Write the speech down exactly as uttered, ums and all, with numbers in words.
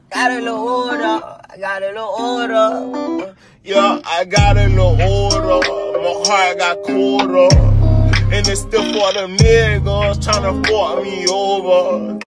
Got a little older, I got a little older. Yeah, I got a little older. My heart got colder. And it's still for them niggas tryna fuck me over.